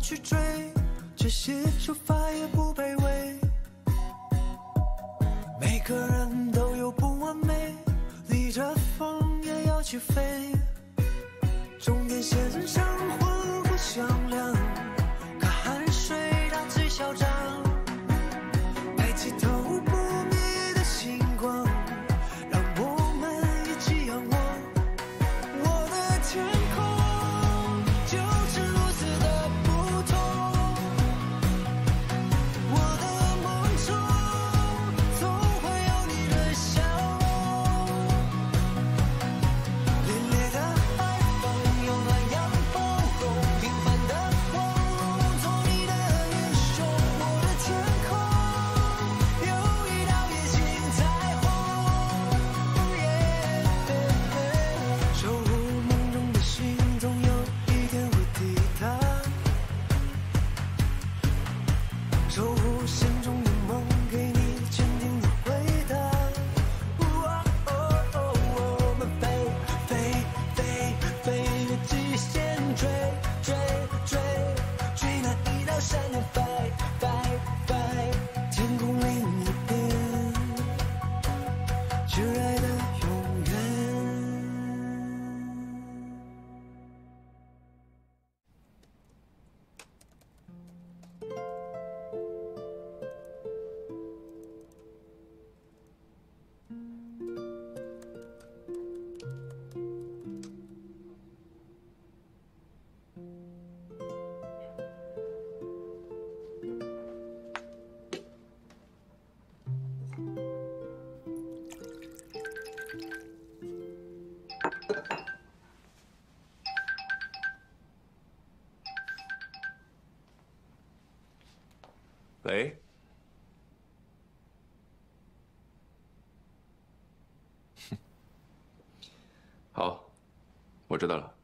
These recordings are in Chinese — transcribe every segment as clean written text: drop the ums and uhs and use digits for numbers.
去追，这些出发也不卑微。每个人都有不完美，逆着风也要去飞。终点线上魂不响亮，看汗水它最嚣张，抬起头不灭的星光，让我们一起仰望。我的天空就是如此的不同，我的梦中总会有你的笑容。凛冽的海风，有暖阳包容，平凡的光荣，做你的英雄。我的天空有一道野性彩虹，守护梦中的心，总有一天会抵达。守护心中的梦，给你坚定的回答。我们飞飞飞飞越极限，追追追追那一道闪电，飞飞飞，天空另一边，挚爱的永远。 喂，好，我知道了。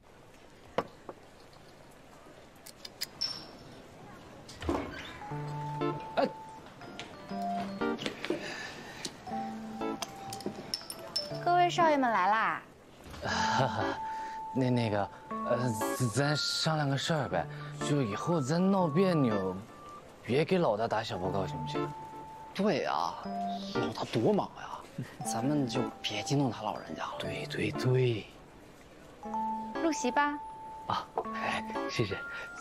各位少爷们来啦！ 那个，咱商量个事儿呗，就以后咱闹别扭，别给老大打小报告，行不行？ 对啊，老大多忙呀，咱们就别激怒他老人家了。 对对对。 入席吧。 啊，哎，谢谢。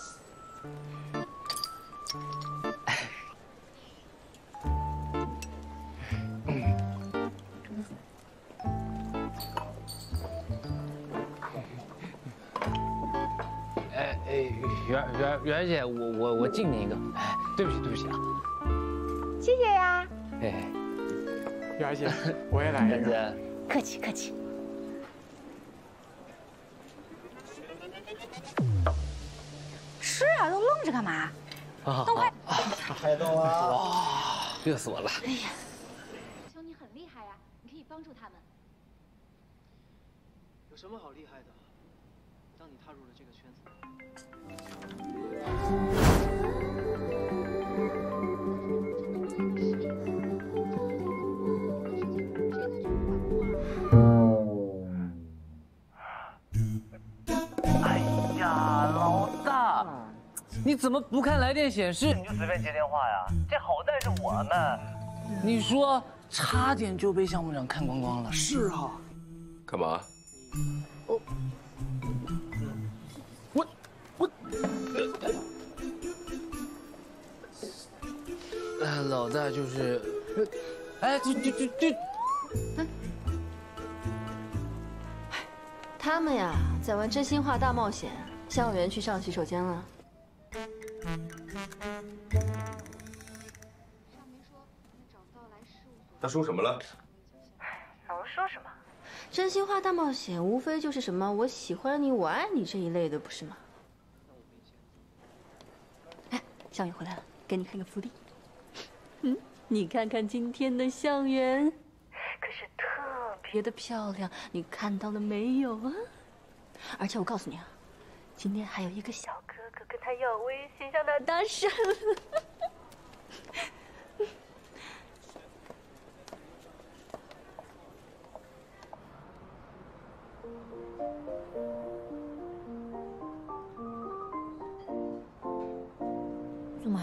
媛姐，我敬你一个，哎，对不起啊， 谢谢呀。 哎， 媛姐，我也来一个。 媛姐， 客气客气。吃啊，都愣着干嘛？动快！ 开动啊！ 哇，热死我了！ 哎呀，兄你很厉害呀，你可以帮助他们。 有什么好厉害的？当你踏入了这个圈子。 哎呀，老大，你怎么不看来电显示你就随便接电话呀？这好歹是我们，你说差点就被项目长看光光了。 是啊， 干嘛？ 老大就是，哎，就， 他们呀，在玩真心话大冒险。向远去上洗手间了。 他说什么了？ 能说什么？真心话大冒险无非就是什么我喜欢你，我爱你这一类的，不是吗？哎，向远回来了，给你看个福利。你看看今天的向远，可是特别的漂亮，你看到了没有啊？而且我告诉你啊，今天还有一个小哥哥跟他要微信，向他搭讪了。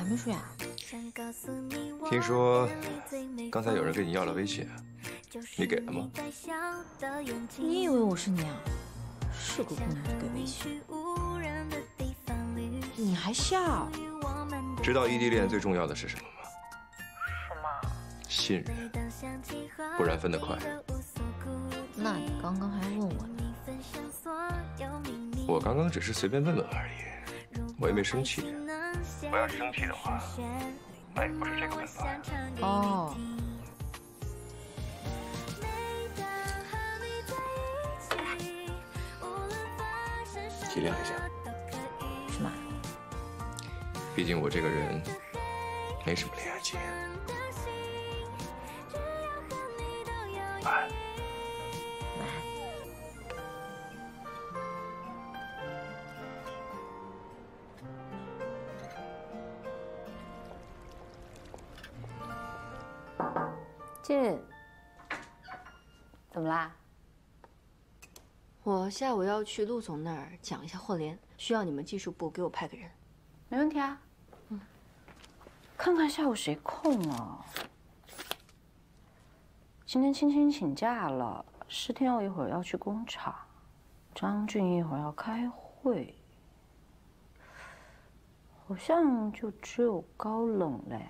还没睡啊？ 听说刚才有人跟你要了微信，你给了吗？ 你以为我是你啊？是个姑娘就给微信，你还笑？ 知道异地恋最重要的是什么吗？ 什么？ 信任，不然分得快。 那你刚刚还问我呢。 我刚刚只是随便问问而已，我也没生气。我要是生气的话，那也不是这个问法呀。 哦。 体谅一下。 是吗？ 毕竟我这个人没什么恋爱经验。晚安。 晚安。 静，怎么啦？我下午要去陆总那儿讲一下货联，需要你们技术部给我派个人。 没问题啊。看看下午谁空啊？今天青青请假了，施天佑一会儿要去工厂，张俊一会儿要开会，好像就只有高冷嘞。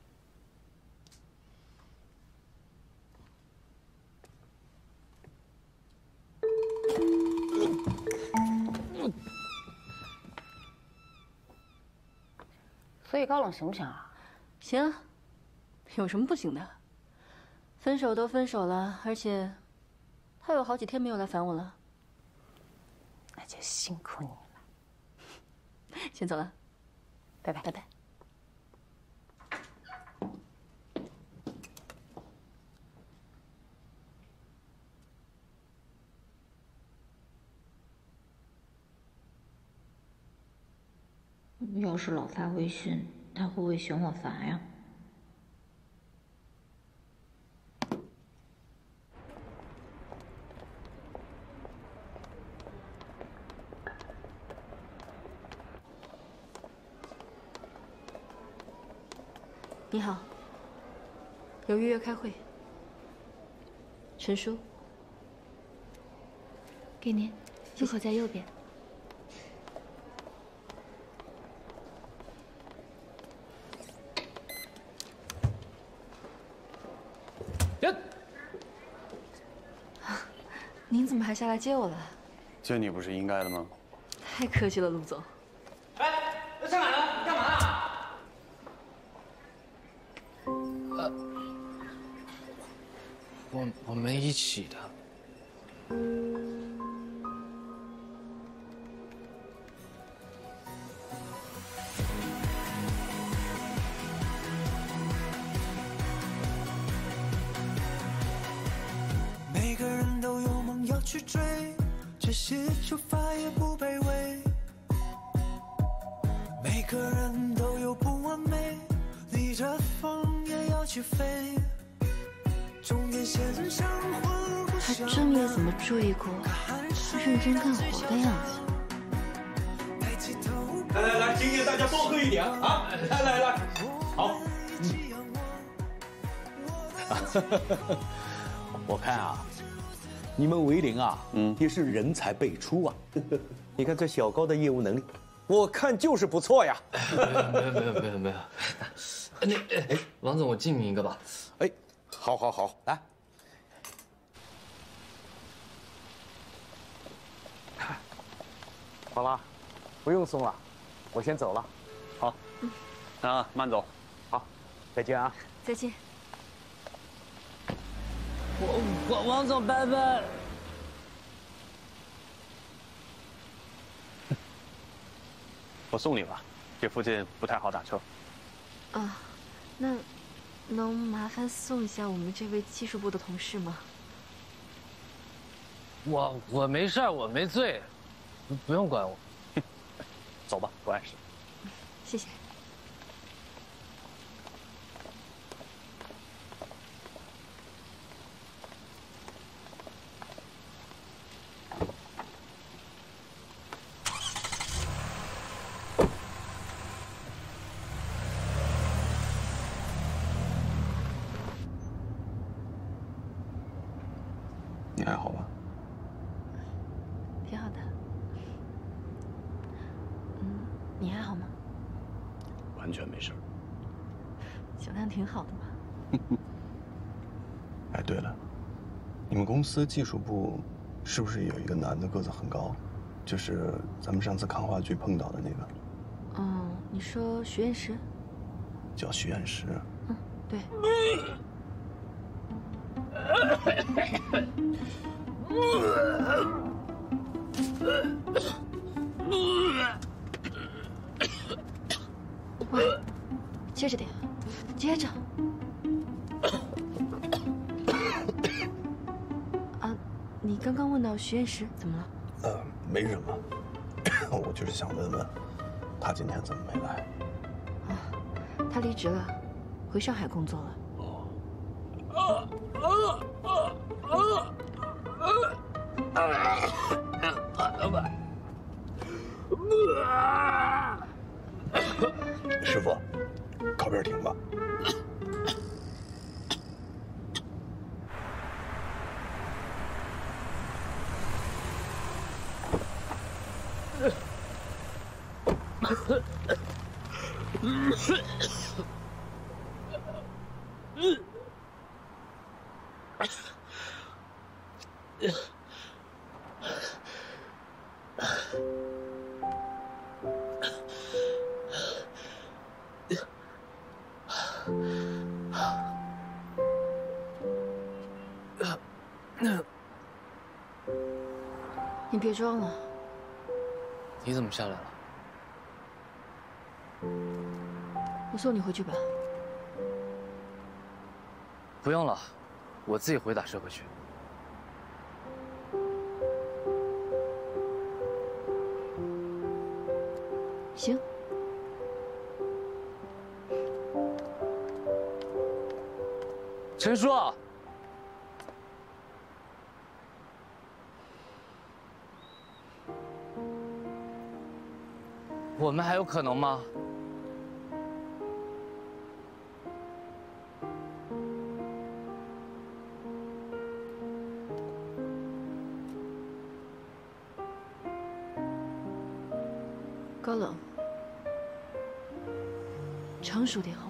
所以高冷行不行啊？ 行啊，有什么不行的？分手都分手了，而且他有好几天没有来烦我了。 那就辛苦你了。 先走了， 拜拜。 拜拜。 要是老发微信，他会不会嫌我烦呀？ 你好，有预约开会。陈叔，给您，入口在右边。您怎么还下来接我了？ 接你不是应该的吗？ 太客气了，陆总。 哎，上哪了？你干嘛啊？我们一起的。 每个人都有梦要去追，这些出发也不卑微。每个人都有不完美，逆着风也要去飞。终点线上互不相还真没怎么注意过他认真干活的样子。 来，今天大家多喝一点啊！来，好。 我看啊，你们维林啊，也是人才辈出啊。你看这小高的业务能力，我看就是不错呀。 没有。王总，我敬你一个吧。 哎，好，来。 好了，不用送了，我先走了。 好，那慢走。 好，再见啊。 再见。 王总，拜拜。 我送你吧，这附近不太好打车。 啊，那能麻烦送一下我们这位技术部的同事吗？ 我没事，我没醉，不用管我。 走吧，不碍事。 谢谢。 你还好吧？ 挺好的。你还好吗？ 完全没事。 小亮挺好的嘛。 哎，对了，你们公司技术部是不是有一个男的个子很高，就是咱们上次看话剧碰到的那个？ 哦，你说徐彦石？ 叫徐彦石。 嗯，对。喂，接着点，接着。啊，你刚刚问到徐彦石怎么了？ 没什么，我就是想问问，他今天怎么没来？ 啊，他离职了，回上海工作了。 师傅，靠边停吧。 你别装了。 你怎么下来了？ 我送你回去吧。 不用了，我自己回打车回去。 行。 陈叔，我们还有可能吗？ 高冷，成熟点好吗？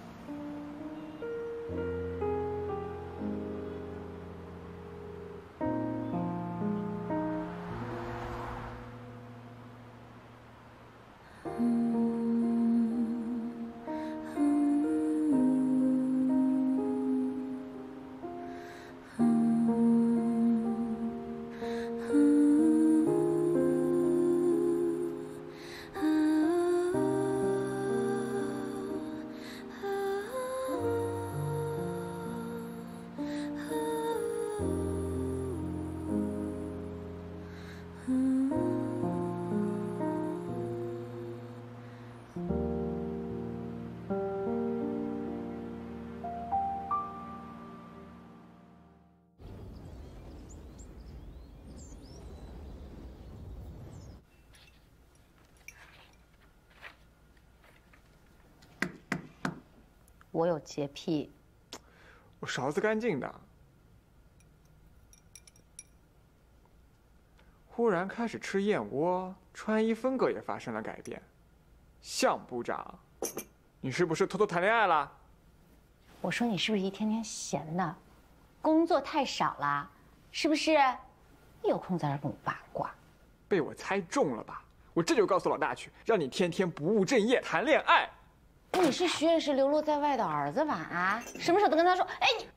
我有洁癖， 我勺子干净的。忽然开始吃燕窝，穿衣风格也发生了改变。向部长，你是不是偷偷谈恋爱了？ 我说你是不是一天天闲的，工作太少了，是不是？有空在这跟我八卦？ 被我猜中了吧？我这就告诉老大去，让你天天不务正业谈恋爱。 你是徐彦石流落在外的儿子吧？啊，什么时候都跟他说，哎你。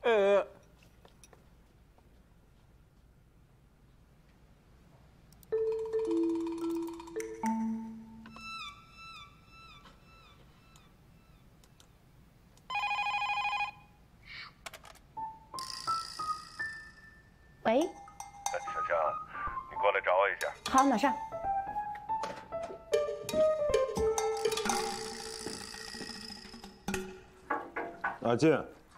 喂。 小强，你过来找我一下。 好，马上。 阿静。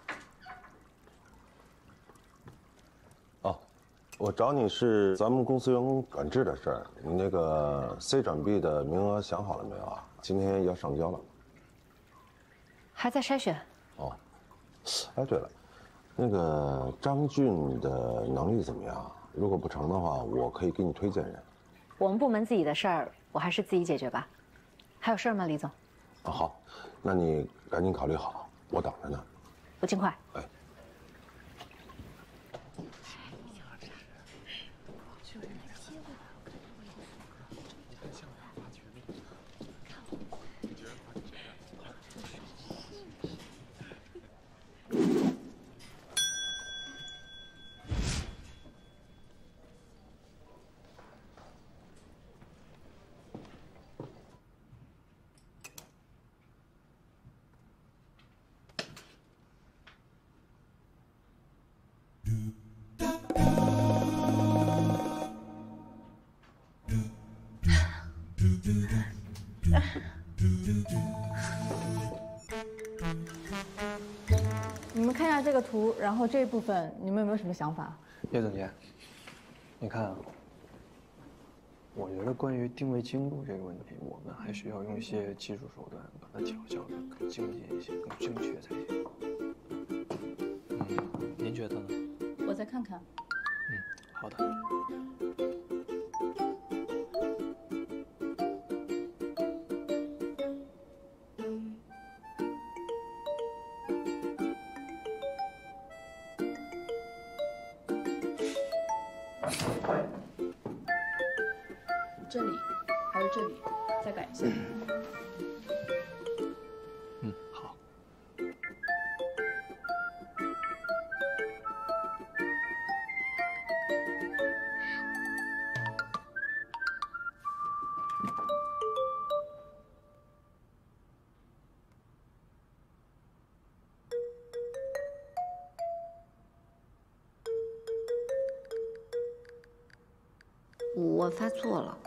哦，我找你是咱们公司员工转制的事儿。你那个 C 转 B 的名额想好了没有啊？今天要上交了。 还在筛选。 哦，哎，对了， 那个张俊的能力怎么样？如果不成的话，我可以给你推荐人。 我们部门自己的事儿，我还是自己解决吧。还有事儿吗，李总？ 啊，好，那你赶紧考虑好，我等着呢。 我尽快。 哎。 你们看一下这个图，然后这一部分你们有没有什么想法？ 叶总监，你看啊，我觉得关于定位精度这个问题，我们还需要用一些技术手段把它调教的更精简一些、更正确才行。您觉得呢？ 我再看看。 好的。 这里，还有这里，再改一下。 好。 我发错了。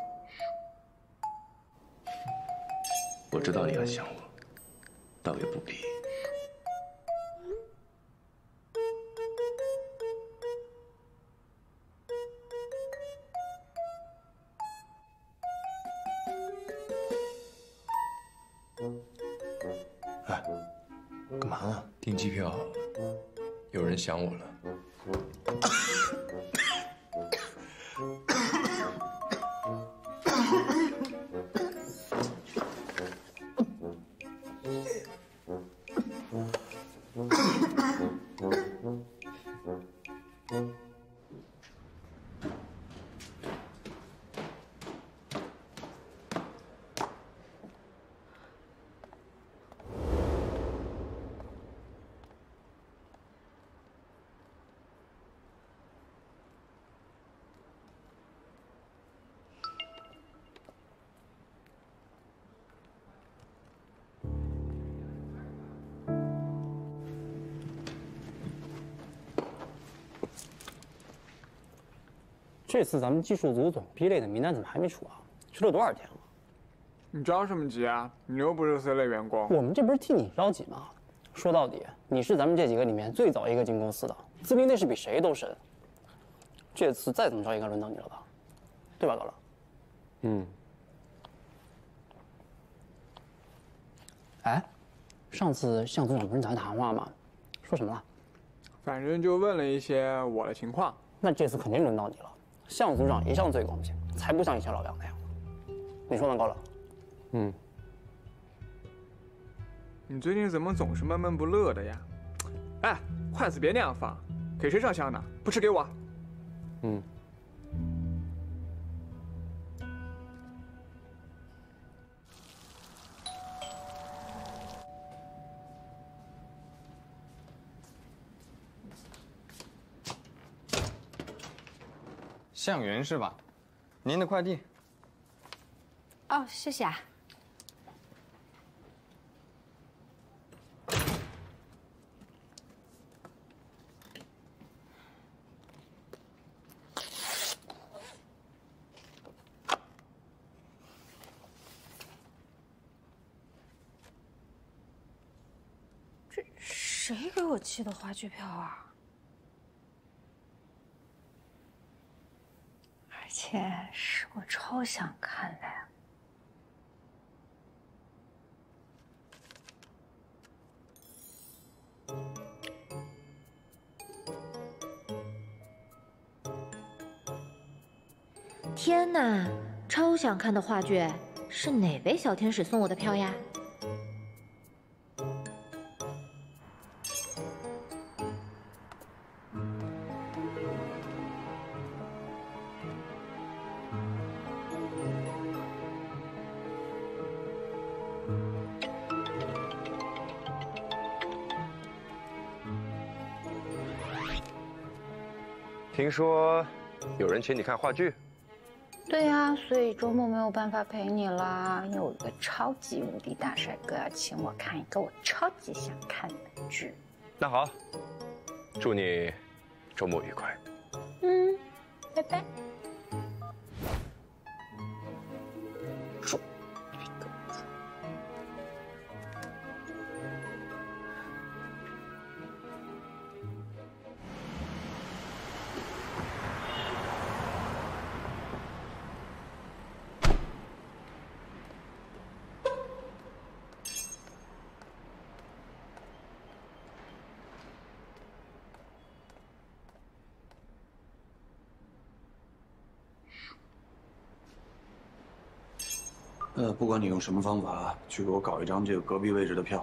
我知道你很想我，倒也不必。 哎，干嘛呢？ 订机票，有人想我了。 这次咱们技术组总 B 类的名单怎么还没出啊？去了多少天了？ 你着什么急啊？你又不是 C 类员工。 我们这不是替你着急吗？说到底，你是咱们这几个里面最早一个进公司的，资历那是比谁都深。这次再怎么着应该轮到你了吧？对吧，高乐？哎，上次向组长不是找你谈话吗？说什么了？ 反正就问了一些我的情况。 那这次肯定轮到你了。向组长一向最公平，才不像以前老杨那样。你说呢，高乐？ 你最近怎么总是闷闷不乐的呀？哎，筷子别那样放，给谁上香呢？不吃给我。 向源是吧？您的快递。 哦，谢谢啊。这谁给我寄的话剧票啊？而且是我超想看的呀。 天哪，超想看的话剧，是哪位小天使送我的票呀？ 听说有人请你看话剧？ 对呀，所以周末没有办法陪你啦。有一个超级无敌大帅哥要请我看一个我超级想看的剧。 那好，祝你周末愉快。 拜拜。 不管你用什么方法，去给我搞一张这个隔壁位置的票。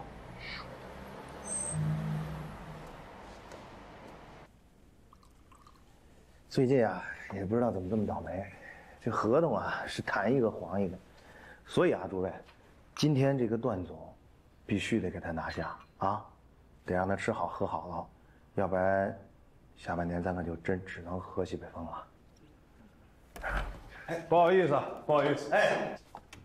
最近啊，也不知道怎么这么倒霉，这合同啊是谈一个黄一个，所以啊，诸位，今天这个段总，必须得给他拿下啊，得让他吃好喝好了，要不然，下半年咱可就真只能喝西北风了。 哎，不好意思，不好意思， 哎。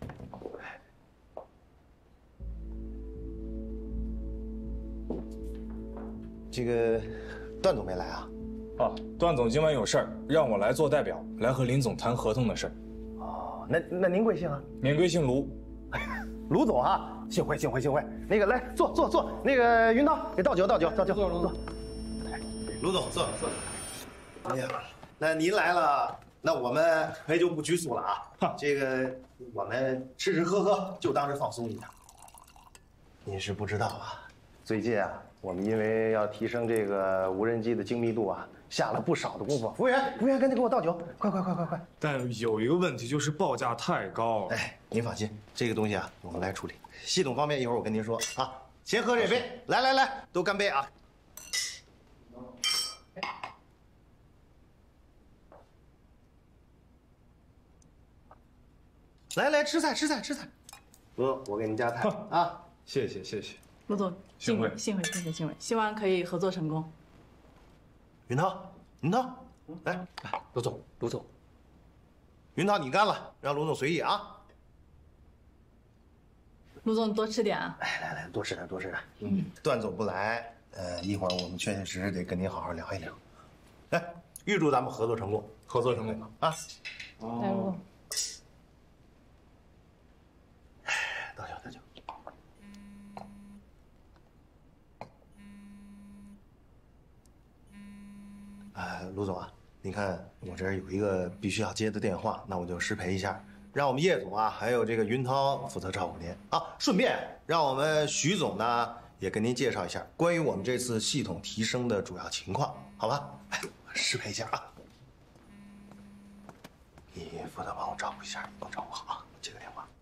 这个段总没来啊？ 啊，段总今晚有事儿，让我来做代表，来和林总谈合同的事儿。 哦，那您贵姓啊？ 免贵姓卢。 卢总啊，幸会。那个来坐，那个云涛给倒酒。坐。卢总坐。哎呀，那您来了，那我们可就不拘束了啊。这个我们吃喝，就当是放松一下。您是不知道啊，最近啊。我们因为要提升这个无人机的精密度啊，下了不少的功夫。服务员，赶紧给我倒酒，快！ 但有一个问题就是报价太高。 哎，您放心，这个东西啊，我们来处理。系统方面一会儿我跟您说啊。先喝这杯，来，都干杯啊！来，吃菜。哥，我给您夹菜啊。 谢谢。 陆总，幸会，希望可以合作成功。 云涛，来， 陆总， 云涛你干了，让卢总随意啊。 陆总多吃点啊。 来，多吃点。段总不来，一会儿我们确实得跟您好好聊一聊。来，预祝咱们合作成功啊！ 来，陆总。 倒酒。卢总啊，您看我这儿有一个必须要接的电话，那我就失陪一下，让我们叶总啊，还有这个云涛负责照顾您啊。顺便让我们徐总呢也跟您介绍一下关于我们这次系统提升的主要情况，好吧？我失陪一下啊。你负责帮我照顾一下，你帮我照顾好啊。接个电话。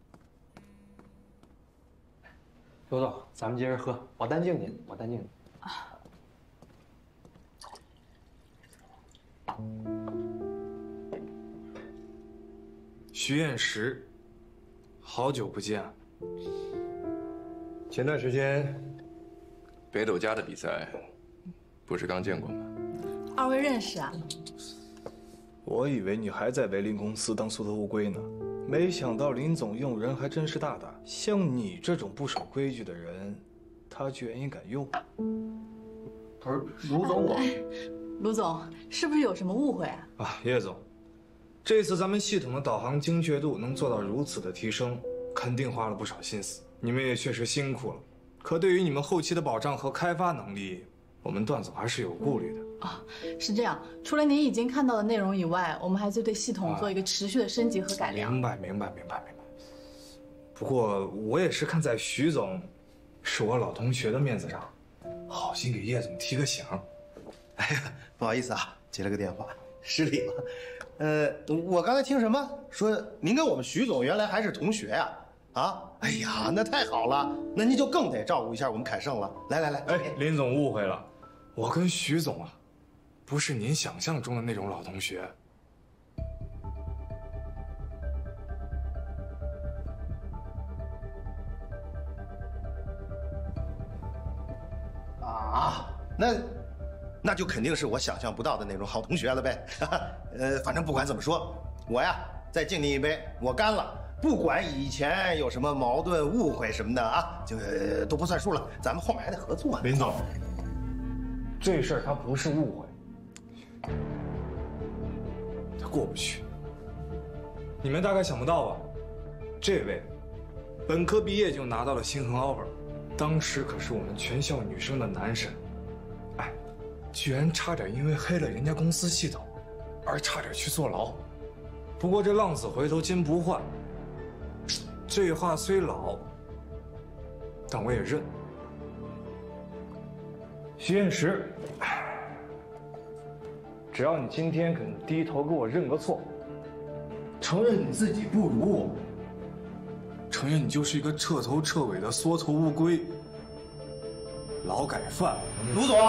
刘总，咱们接着喝，我单敬您。 徐彦石，好久不见。 前段时间，北斗家的比赛，不是刚见过吗？ 二位认识啊？ 我以为你还在维林公司当缩头乌龟呢，没想到林总用人还真是大胆。像你这种不守规矩的人，他居然也敢用。 不是卢总， 卢总是不是有什么误会啊？ 啊，叶总，这次咱们系统的导航精确度能做到如此的提升，肯定花了不少心思，你们也确实辛苦了。可对于你们后期的保障和开发能力，我们段总还是有顾虑的。 是这样，除了您已经看到的内容以外，我们还会对系统做一个持续的升级和改良。 明白。不过我也是看在徐总是我老同学的面子上，好心给叶总提个醒。 哎呀，不好意思啊，接了个电话，失礼了。 我刚才听什么说您跟我们徐总原来还是同学呀？啊，哎呀，那太好了，那您就更得照顾一下我们凯盛了。来， 哎，林总误会了，我跟徐总啊，不是您想象中的那种老同学。 啊，那就肯定是我想象不到的那种好同学了呗。反正不管怎么说，我呀再敬您一杯，我干了。不管以前有什么矛盾、误会什么的啊，就都不算数了。咱们后面还得合作呢。 林总，这事儿它不是误会，它过不去。你们大概想不到吧？这位本科毕业就拿到了星恒 offer， 当时可是我们全校女生的男神。哎，居然差点因为黑了人家公司系统，而差点去坐牢。不过这浪子回头金不换。这话虽老，但我也认。徐彦石，只要你今天肯低头给我认个错，承认你自己不如我，承认你就是一个彻头彻尾的缩头乌龟、劳改犯， 卢总。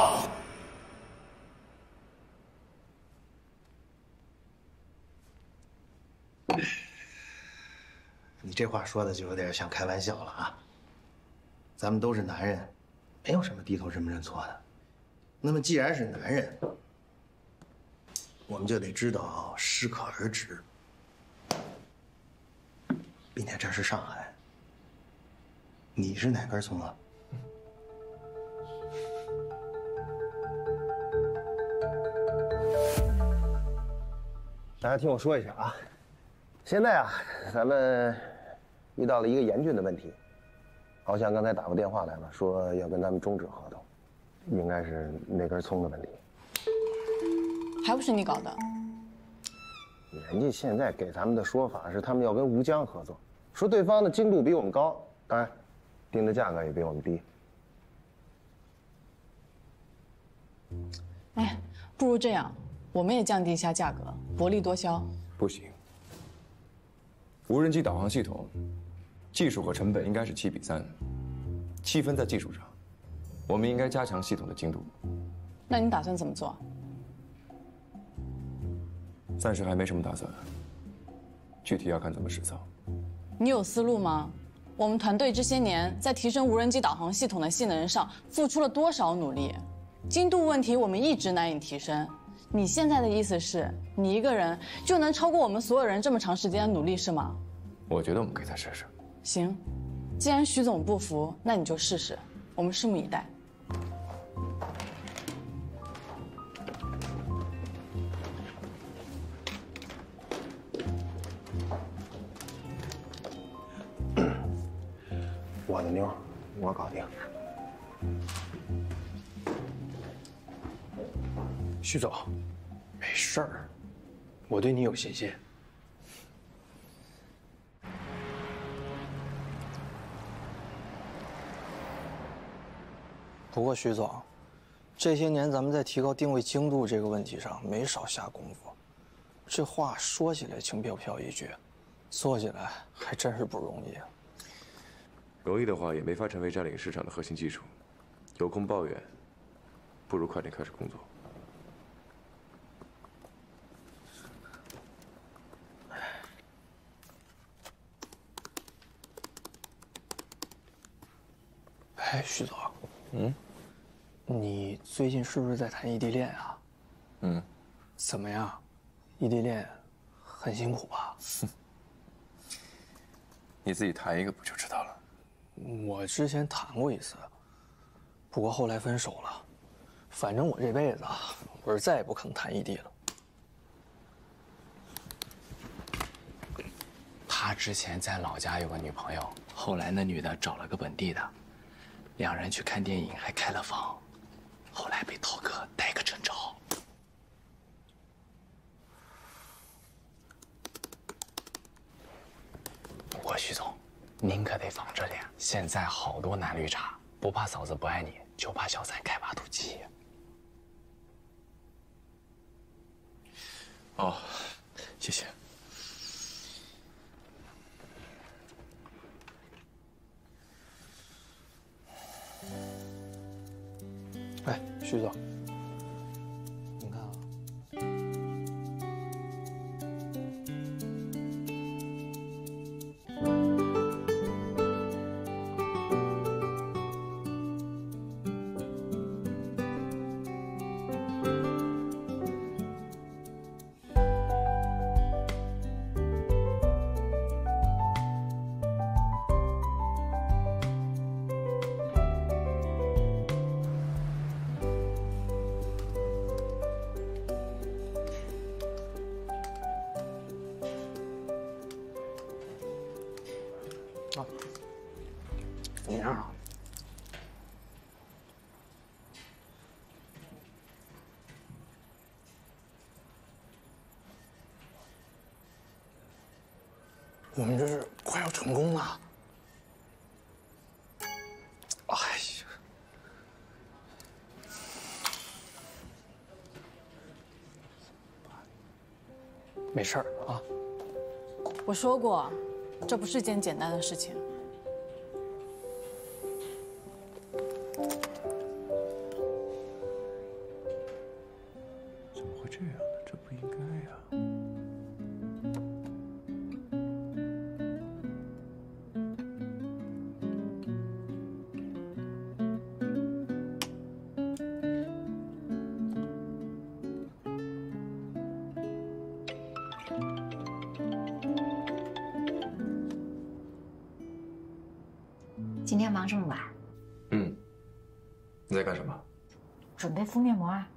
你这话说的就有点像开玩笑了啊！咱们都是男人，没有什么低头认不认错的。那么既然是男人，我们就得知道适可而止，并且这是上海，你是哪根葱啊？大家听我说一下啊，现在啊，咱们遇到了一个严峻的问题。好像刚才打过电话来了，说要跟咱们终止合同，应该是那根葱的问题。 还不是你搞的？ 人家现在给咱们的说法是，他们要跟吴江合作，说对方的精度比我们高，当然，定的价格也比我们低。 哎，不如这样，我们也降低一下价格，薄利多销。 不行，无人机导航系统。技术和成本应该是7:3，气氛在技术上，我们应该加强系统的精度。 那你打算怎么做？ 暂时还没什么打算，具体要看怎么实操。 你有思路吗？我们团队这些年在提升无人机导航系统的性能上付出了多少努力？精度问题我们一直难以提升。你现在的意思是，你一个人就能超过我们所有人这么长时间的努力是吗？ 我觉得我们可以再试试。 行，既然徐总不服，那你就试试，我们拭目以待。 我的妞，我搞定。 徐总，没事儿，我对你有信心。不过徐总，这些年咱们在提高定位精度这个问题上没少下功夫。这话说起来轻飘飘一句，做起来还真是不容易啊。 容易的话也没法成为占领市场的核心技术。有空抱怨，不如快点开始工作。 哎，徐总，你最近是不是在谈异地恋啊？怎么样？异地恋很辛苦吧？ 你自己谈一个不就知道了？ 我之前谈过一次，不过后来分手了。反正我这辈子啊，我是再也不可能谈异地了。 他之前在老家有个女朋友，后来那女的找了个本地的，两人去看电影还开了房，后来被涛哥逮个正着。不过徐总，您可得防着点，现在好多男绿茶，不怕嫂子不爱你，就怕小三开挖土机。 哦， 啊，怎么样啊？我们这是快要成功了。哎呀，没事儿啊。 我说过，这不是件简单的事情。 怎么会这样呢？这不应该呀。 今天忙这么晚？ 嗯，你在干什么？ 准备敷面膜啊。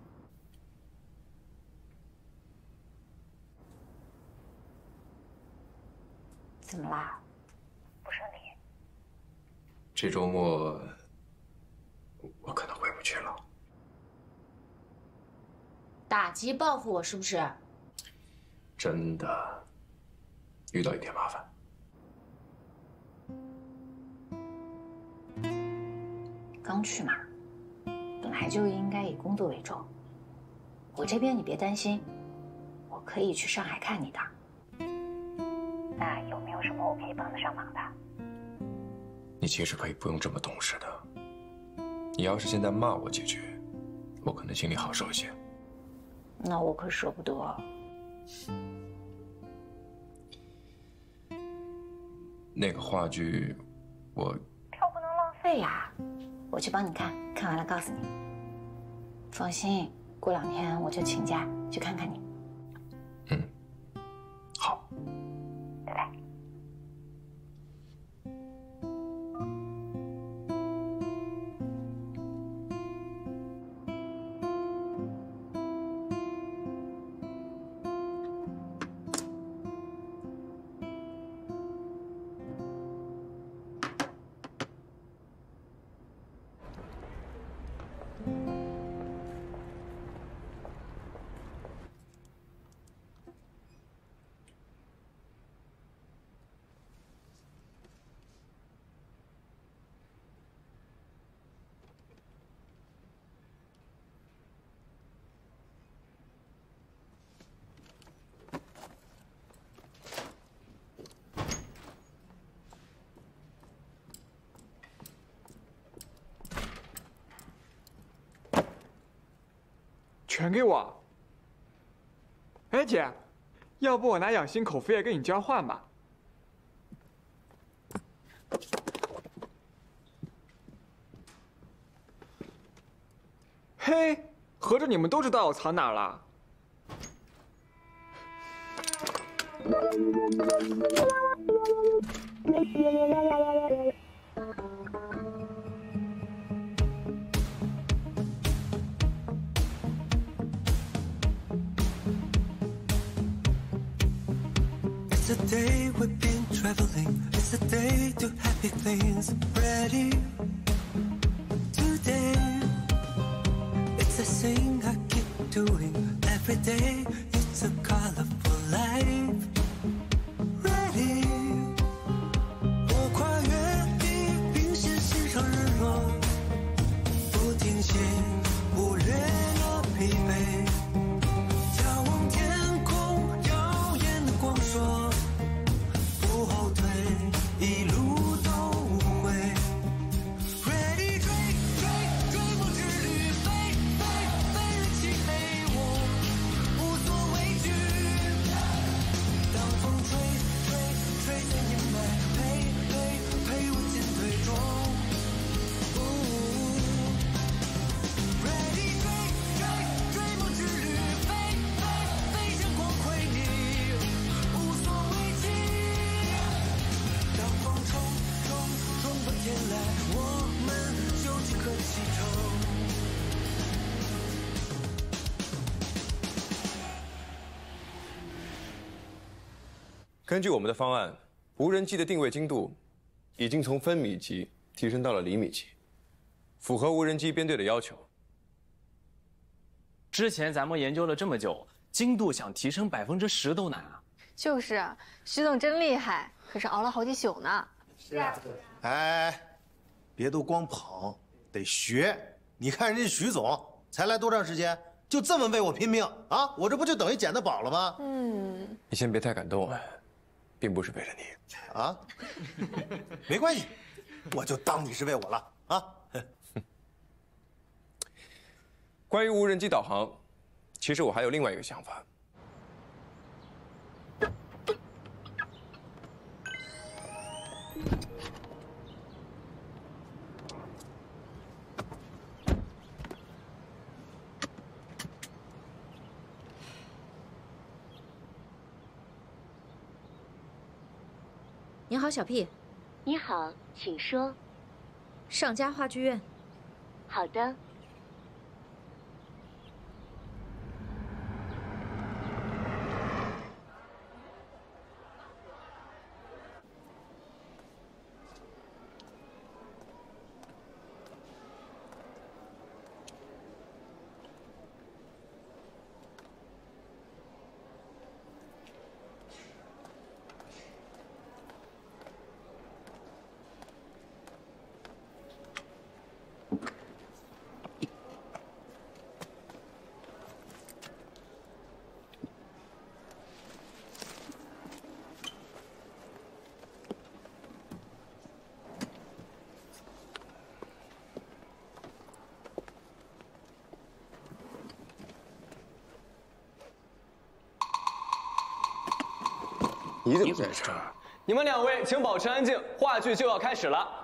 怎么啦？不顺利？ 这周末我可能回不去了。 打击报复我是不是？ 真的，遇到一点麻烦。 刚去嘛，本来就应该以工作为重。我这边你别担心，我可以去上海看你的。那有没有什么我可以帮得上忙的？ 你其实可以不用这么懂事的。你要是现在骂我几句，我可能心里好受一些。 那我可舍不得。 那个话剧，我票不能浪费呀。我去帮你看，看完了告诉你。放心，过2天我就请假去看看你。 好。 拜拜。 全给我！哎，姐，要不我拿养心口服液跟你交换吧？嘿，合着你们都知道我藏哪儿了？ It's a day we've been traveling. It's a day to happy things. Ready today. It's a thing I keep doing every day. It's a colorful life. Ready. 我跨越地平线，欣赏日落，不停歇，忽略了疲惫。眺望天空，耀眼的光说。不后退，一路都无悔。Ready 追梦之旅，飞人漆黑，我无所畏惧。当风吹散阴霾，陪我进退中。Ready 追梦之旅，飞向光辉，你无所畏惧。当风冲破天来，我们就即刻启程。 根据我们的方案，无人机的定位精度已经从分米级提升到了厘米级，符合无人机编队的要求。 之前咱们研究了这么久，精度想提升10%都难啊！ 就是啊，徐总真厉害，可是熬了好几宿呢。 是啊。哎，别都光捧，得学。你看人家徐总才来多长时间，就这么为我拼命啊！我这不就等于捡到宝了吗？ 嗯。 你先别太感动，并不是为了你啊。没关系，我就当你是为我了啊。 关于无人机导航，其实我还有另外一个想法。 你好，小 P。 你好，请说。 上佳话剧院。 好的。 你怎么在这儿？ 你们2位请保持安静，话剧就要开始了。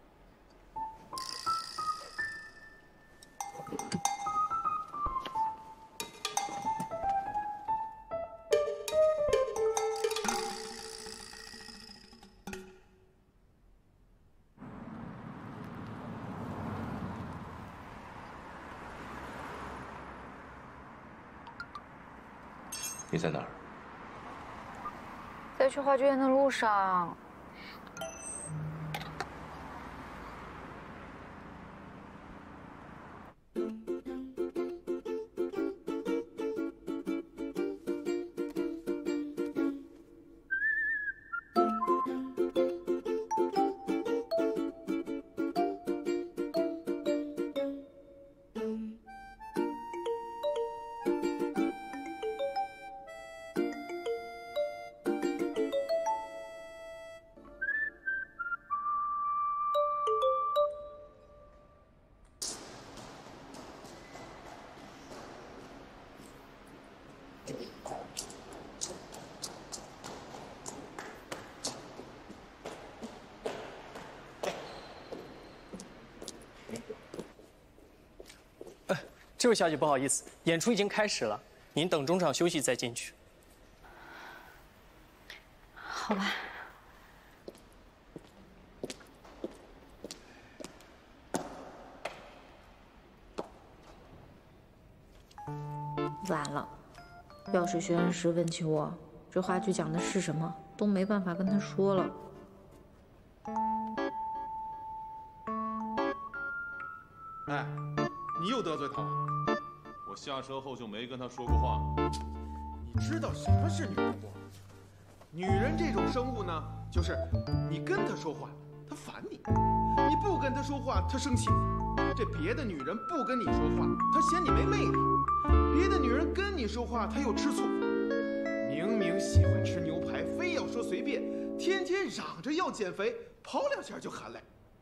你在哪儿？ 在去话剧院的路上。 这位小姐，不好意思，演出已经开始了，您等中场休息再进去。 好吧。完了，要是学院时问起我这话剧讲的是什么，都没办法跟他说了。 哎，你又得罪他了。我下车后就没跟他说过话。 你知道什么是女人不？女人这种生物呢，就是你跟她说话，她烦你；你不跟她说话，她生气。这别的女人不跟你说话，她嫌你没魅力；别的女人跟你说话，她又吃醋。明明喜欢吃牛排，非要说随便，天天嚷着要减肥，跑2下就喊累。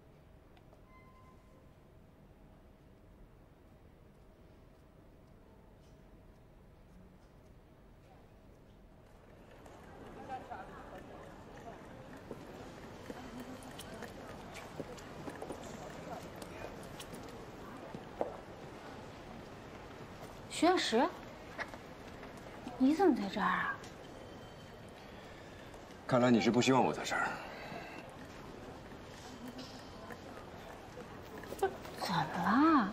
徐院石，你怎么在这儿啊？ 看来你是不希望我在这儿。 怎么了？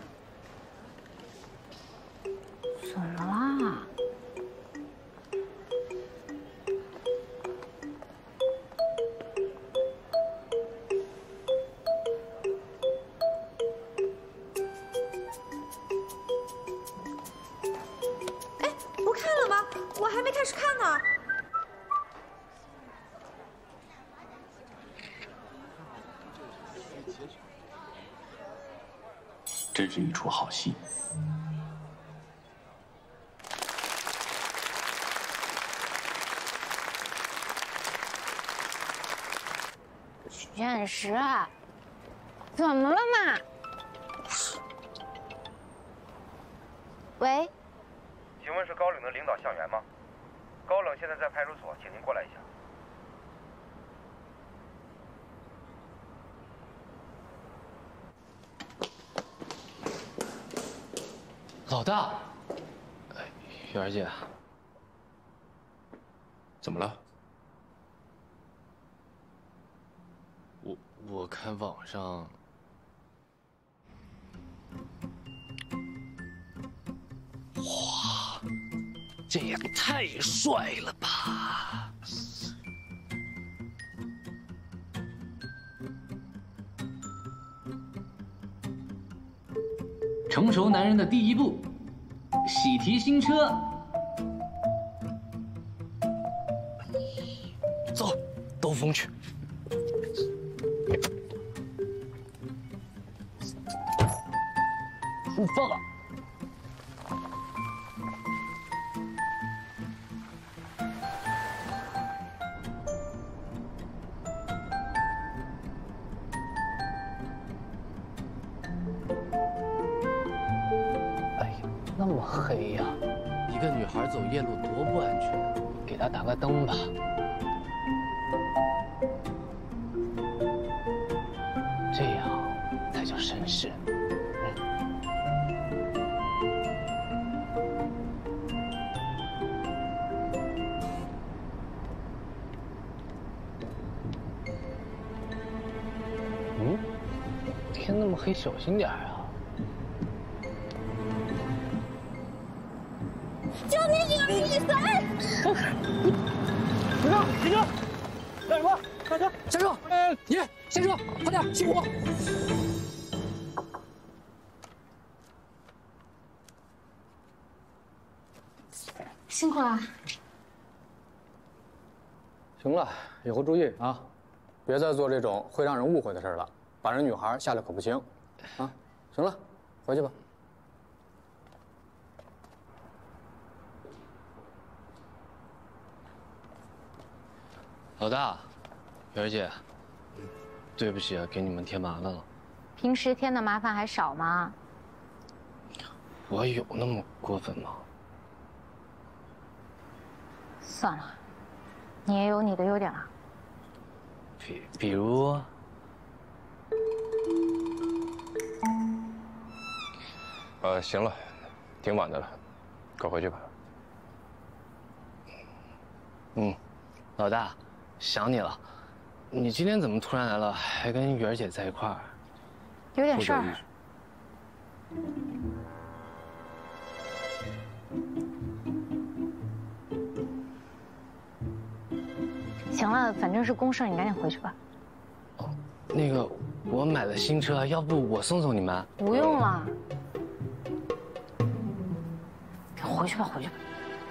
怎么啦？ 开始看呢。 真是一出好戏。 许石，怎么了嘛？喂， 请问是高冷的领导向源吗？高冷现在在派出所，请您过来一下。 老大，媛儿姐， 怎么了？ 我看网上，哇，这也太帅了吧！ 成熟男人的第一步，喜提新车。 走，兜风去。出发。那么黑呀，一个女孩走夜路多不安全，给她打个灯吧。这样才叫绅士。嗯，天那么黑，小心点啊。 救命！有人溺水！ 停车！停车！干什么？下车！下车！你下车，快点，熄火！ 辛苦了。 行了，以后注意啊，别再做这种会让人误会的事了，把人女孩吓得可不轻。啊，行了，回去吧。 老大，媛儿姐，对不起啊，给你们添麻烦了。 平时添的麻烦还少吗？ 我有那么过分吗？ 算了，你也有你的优点啊。 比如， 行了，挺晚的了，快回去吧。 嗯，老大，想你了。你今天怎么突然来了，还跟媛儿姐在一块儿？ 有点事儿。行了，反正是公事，你赶紧回去吧。 那个，我买了新车，要不我送送你们？ 不用了，回去吧，回去吧。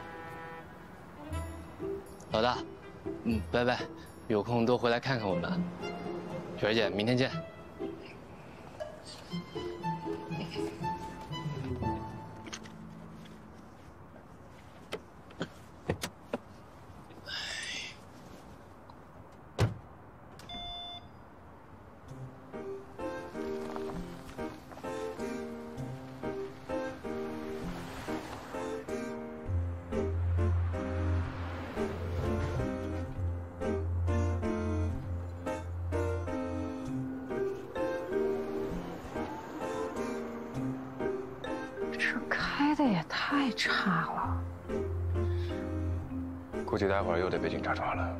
老大，拜拜，有空多回来看看我们。媛儿姐，明天见。 开的也太差了， 估计待会儿又得被警察抓了。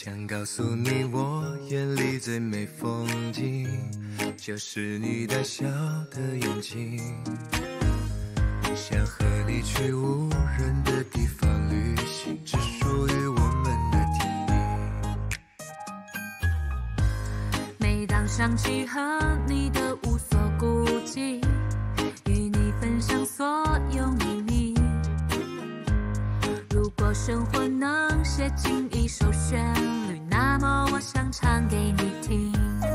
想告诉你，我眼里最美风景，就是你带笑的眼睛。想和你去无人的地方旅行，只属于我们的天地。 每当想起和你的无所顾忌，与你分享所有秘密。如果生活能写进一首旋律，那么我想唱给你听。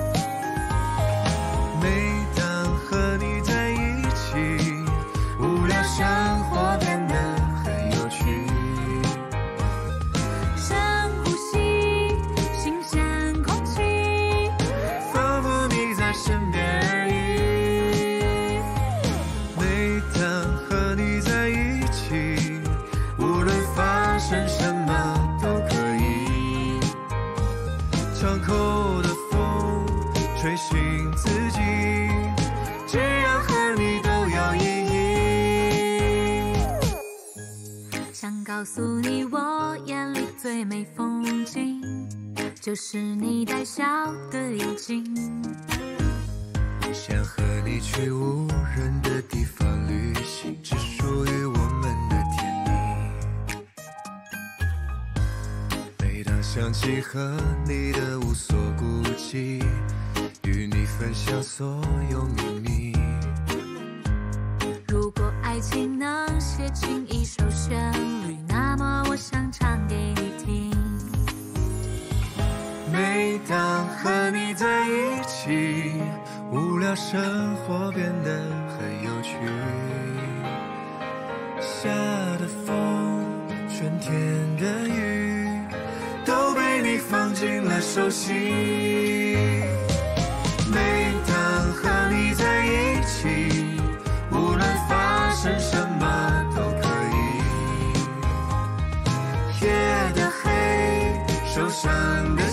每当和你在一起，无聊生活变得很有趣。 深呼吸新鲜空气， 仿佛你在身边而已。每当和你在一起，无论发生什么都可以。窗口的风吹醒自己，只要和你都有意义。 想告诉你，我眼里最美风景，就是你带笑的眼睛。 想和你去无人的地方旅行，只属于我们的天地。每当想起和你的无所顾忌，与你分享所有秘密。 如果爱情能写进一首旋律，那么我想唱给你听。 每当和你在一起，无聊生活变得很有趣。下的风，春天的雨，都被你放进了手心。每当和你在一起，无论发生什么都可以。夜的黑，受伤的